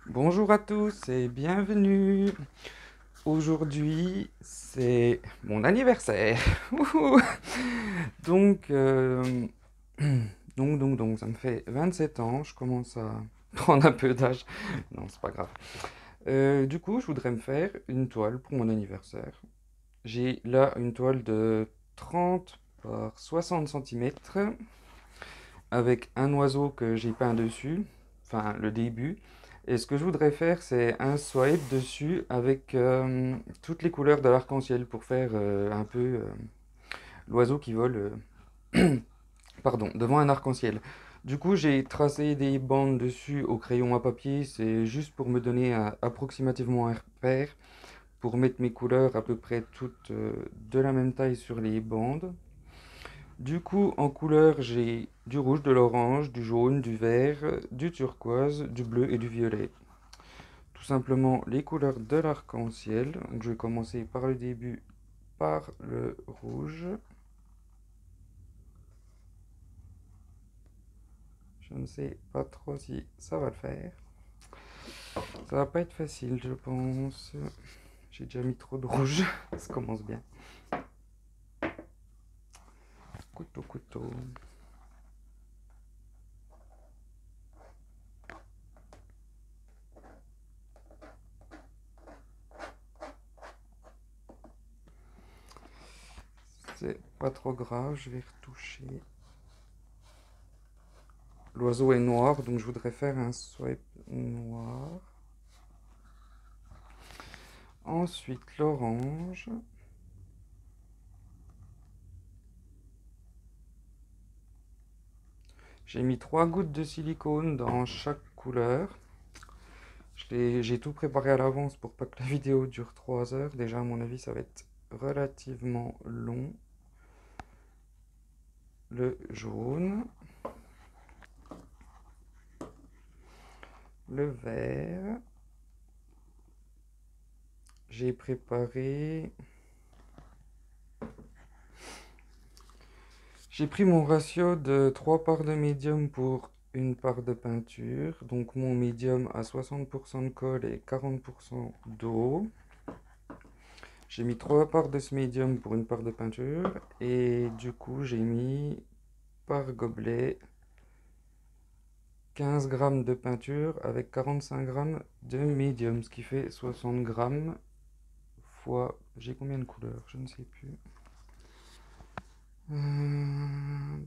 Bonjour à tous et bienvenue. Aujourd'hui, c'est mon anniversaire. Wouhou. donc, euh, donc, ça me fait 27 ans. Je commence à prendre un peu d'âge. Non, c'est pas grave. Du coup, je voudrais me faire une toile pour mon anniversaire. J'ai là une toile de 30 par 60 centimètres avec un oiseau que j'ai peint dessus, enfin le début. Et ce que je voudrais faire, c'est un swipe dessus avec toutes les couleurs de l'arc-en-ciel pour faire un peu l'oiseau qui vole pardon, devant un arc-en-ciel. Du coup, j'ai tracé des bandes dessus au crayon à papier, c'est juste pour me donner approximativement un repère, pour mettre mes couleurs à peu près toutes de la même taille sur les bandes. Du coup, en couleur, j'ai du rouge, de l'orange, du jaune, du vert, du turquoise, du bleu et du violet. Tout simplement les couleurs de l'arc-en-ciel. Donc, je vais commencer par le début, par le rouge. Je ne sais pas trop si ça va le faire. Ça va pas être facile, je pense. J'ai déjà mis trop de rouge. Ça commence bien. Couteau, couteau. C'est pas trop grave, je vais retoucher. L'oiseau est noir, donc je voudrais faire un swipe noir. Ensuite, l'orange. J'ai mis 3 gouttes de silicone dans chaque couleur. J'ai tout préparé à l'avance pour pas que la vidéo dure 3 heures. Déjà, à mon avis, ça va être relativement long. Le jaune, le vert. J'ai préparé. J'ai pris mon ratio de 3 parts de médium pour une part de peinture. Donc mon médium a 60% de colle et 40% d'eau. J'ai mis 3 parts de ce médium pour une part de peinture. Et du coup, j'ai mis par gobelet 15 grammes de peinture avec 45 grammes de médium, ce qui fait 60 grammes fois... J'ai combien de couleurs? Je ne sais plus. Euh,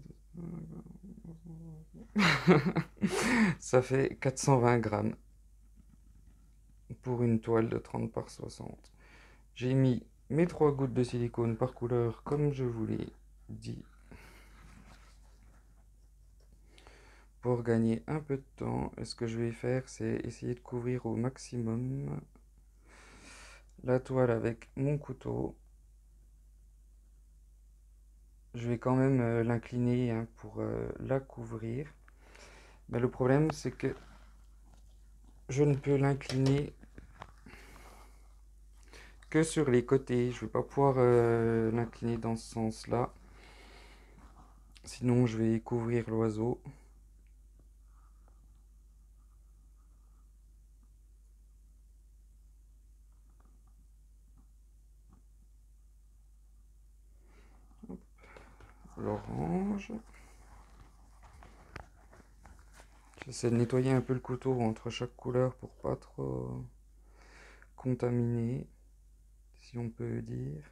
Ça fait 420 grammes pour une toile de 30 par 60. J'ai mis mes 3 gouttes de silicone par couleur comme je vous l'ai dit pour gagner un peu de temps. Et ce que je vais faire, c'est essayer de couvrir au maximum la toile avec mon couteau. Je vais quand même l'incliner hein, pour la couvrir. Mais le problème, c'est que je ne peux l'incliner que sur les côtés. Je ne vais pas pouvoir l'incliner dans ce sens-là. Sinon, je vais couvrir l'oiseau. L'orange. J'essaie de nettoyer un peu le couteau entre chaque couleur pour pas trop contaminer, si on peut dire.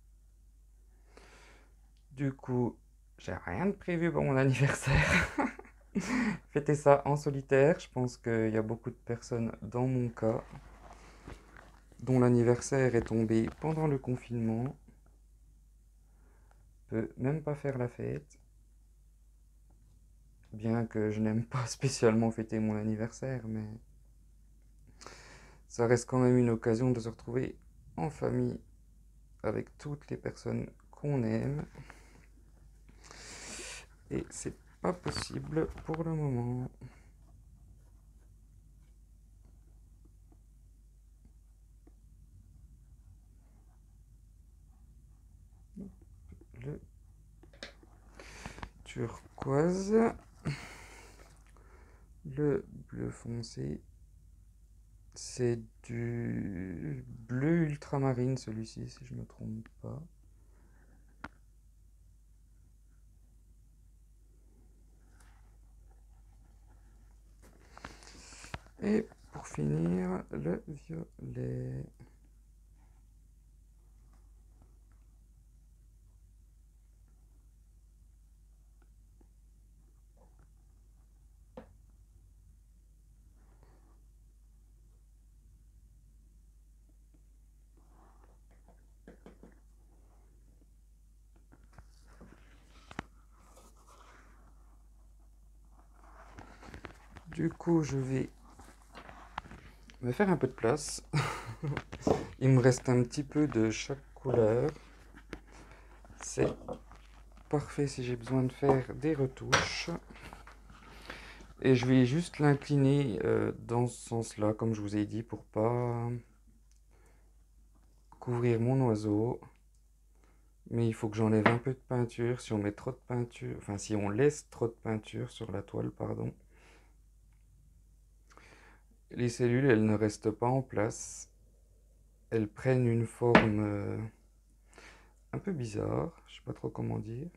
Du coup, j'ai rien de prévu pour mon anniversaire. Fêter ça en solitaire, je pense qu'il y a beaucoup de personnes dans mon cas dont l'anniversaire est tombé pendant le confinement, peut même pas faire la fête, bien que je n'aime pas spécialement fêter mon anniversaire, mais ça reste quand même une occasion de se retrouver en famille avec toutes les personnes qu'on aime. Et c'est pas possible pour le moment. Le turquoise, le bleu foncé C'est du bleu ultramarine celui-ci, si je me trompe pas. Et pour finir, le violet. Du coup, je vais me faire un peu de place. Il me reste un petit peu de chaque couleur. C'est parfait si j'ai besoin de faire des retouches. Et je vais juste l'incliner dans ce sens-là, comme je vous ai dit, pour pas couvrir mon oiseau. Mais il faut que j'enlève un peu de peinture. Si on met trop de peinture, enfin si on laisse trop de peinture sur la toile, pardon, les cellules, elles ne restent pas en place. Elles prennent une forme un peu bizarre. Je sais pas trop comment dire.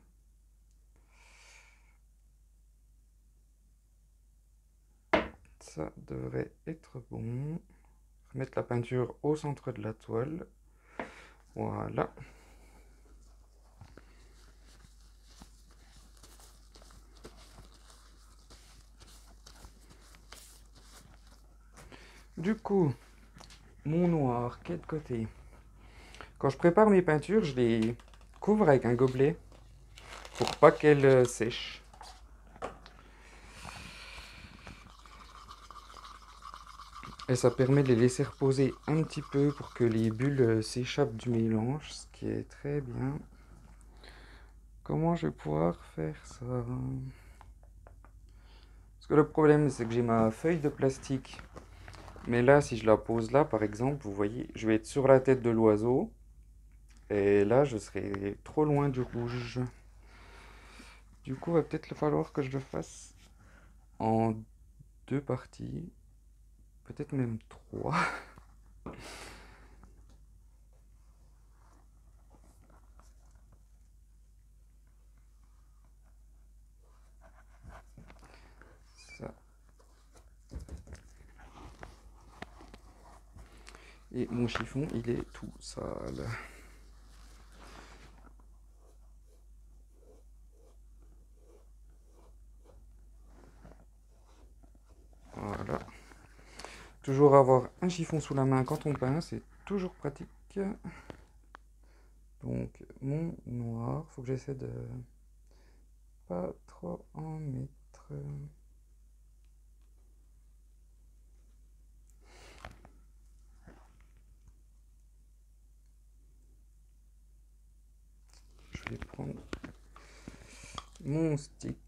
Ça devrait être bon. Remettre la peinture au centre de la toile. Voilà. Du coup, mon noir, quel côté? Quand je prépare mes peintures, je les couvre avec un gobelet pour pas qu'elles sèchent. Et ça permet de les laisser reposer un petit peu pour que les bulles s'échappent du mélange, ce qui est très bien. Comment je vais pouvoir faire ça? Parce que le problème, c'est que j'ai ma feuille de plastique. Mais là, si je la pose là, par exemple, vous voyez, je vais être sur la tête de l'oiseau. Et là, je serai trop loin du rouge. Du coup, il va peut-être falloir que je le fasse en deux parties. Peut-être même trois. Ça. Et mon chiffon, il est tout sale. Voilà. Toujours avoir un chiffon sous la main quand on peint, c'est toujours pratique. Donc, mon noir, faut que j'essaie de pas trop en mettre. Je vais prendre mon stick.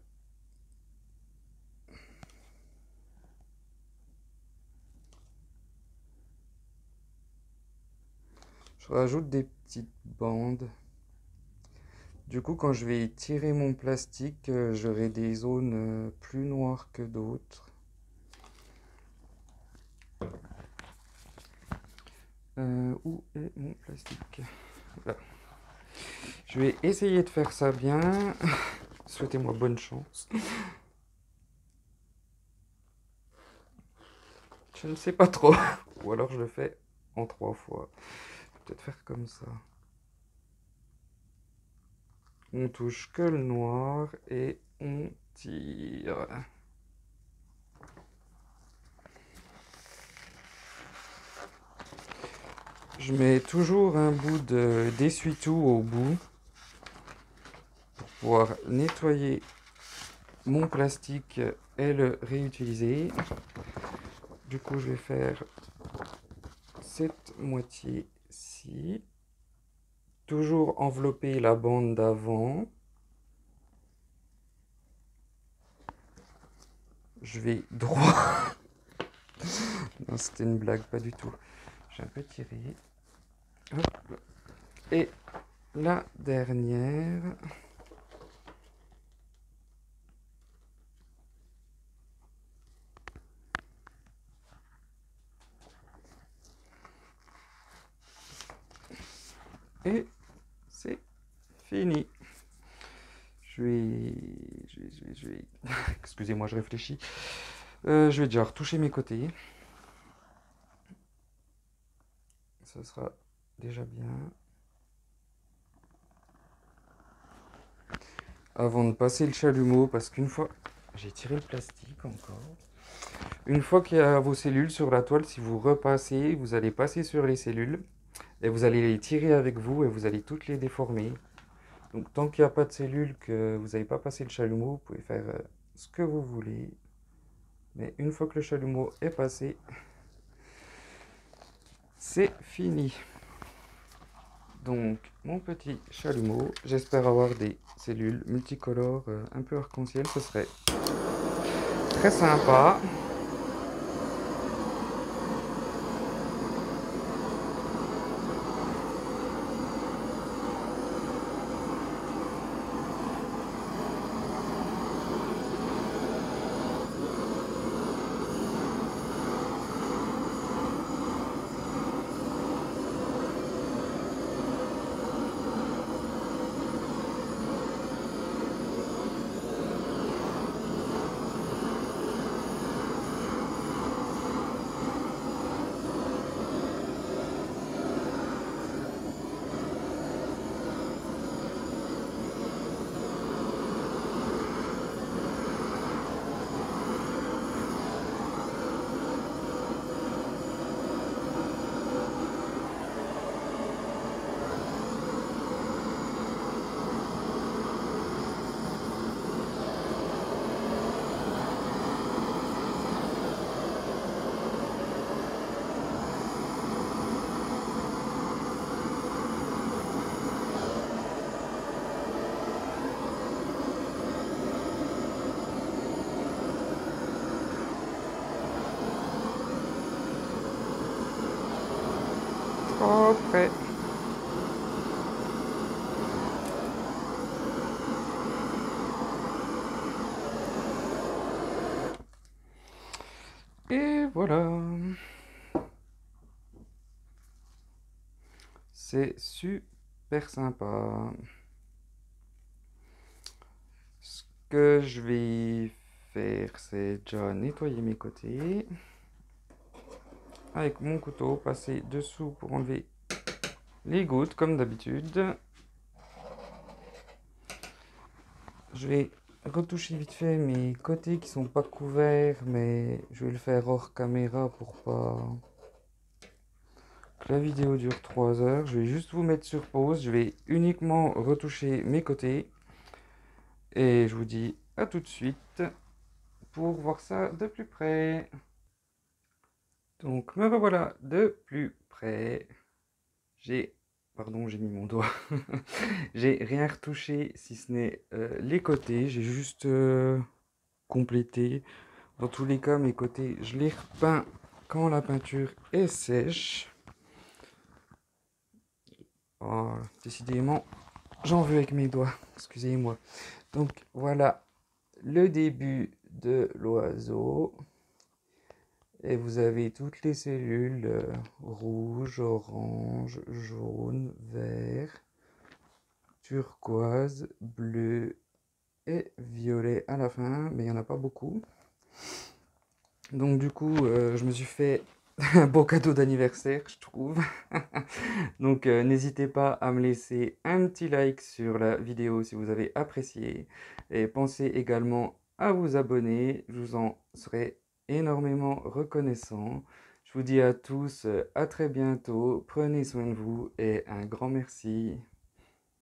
Je rajoute des petites bandes. Du coup, quand je vais tirer mon plastique, j'aurai des zones plus noires que d'autres. Où est mon plastique? Là. Je vais essayer de faire ça bien. Souhaitez-moi bonne chance. Je ne sais pas trop. Ou alors je le fais en 3 fois. Peut-être faire comme ça. On touche que le noir et on tire. Je mets toujours un bout d'essuie-tout au bout pour pouvoir nettoyer mon plastique et le réutiliser. Du coup, je vais faire cette moitié-ci. Toujours envelopper la bande d'avant. Je vais droit. Non, c'était une blague, pas du tout. J'ai un peu tiré. Hop. Et la dernière. Et c'est fini. Je vais... Excusez-moi, je réfléchis. Je vais déjà retoucher mes côtés. Ça sera déjà bien. Avant de passer le chalumeau, parce qu'une fois... J'ai tiré le plastique encore. Une fois qu'il y a vos cellules sur la toile, si vous repassez, vous allez passer sur les cellules et vous allez les tirer avec vous et vous allez toutes les déformer. Donc tant qu'il n'y a pas de cellules, que vous n'avez pas passé le chalumeau, vous pouvez faire ce que vous voulez. Mais une fois que le chalumeau est passé, c'est fini. Donc mon petit chalumeau, j'espère avoir des cellules multicolores un peu arc-en-ciel, ce serait très sympa. Trop près. Et voilà. C'est super sympa. Ce que je vais faire, c'est déjà nettoyer mes côtés. Avec mon couteau, passer dessous pour enlever les gouttes, comme d'habitude. Je vais retoucher vite fait mes côtés qui sont pas couverts, mais je vais le faire hors caméra pour pas que la vidéo dure 3 heures. Je vais juste vous mettre sur pause. Je vais uniquement retoucher mes côtés. Et je vous dis à tout de suite pour voir ça de plus près. Donc me revoilà de plus près. Pardon, j'ai mis mon doigt. J'ai rien retouché si ce n'est les côtés. J'ai juste complété. Dans tous les cas, mes côtés, je les repeins quand la peinture est sèche. Oh, décidément, j'en veux avec mes doigts. Excusez-moi. Donc voilà le début de l'oiseau. Et vous avez toutes les cellules rouge, orange, jaune, vert, turquoise, bleu et violet à la fin, mais il n'y en a pas beaucoup. Donc du coup, je me suis fait un beau cadeau d'anniversaire, je trouve. Donc n'hésitez pas à me laisser un petit like sur la vidéo si vous avez apprécié. Et pensez également à vous abonner, je vous en serai énormément reconnaissant. Je vous dis à tous à très bientôt, prenez soin de vous et un grand merci.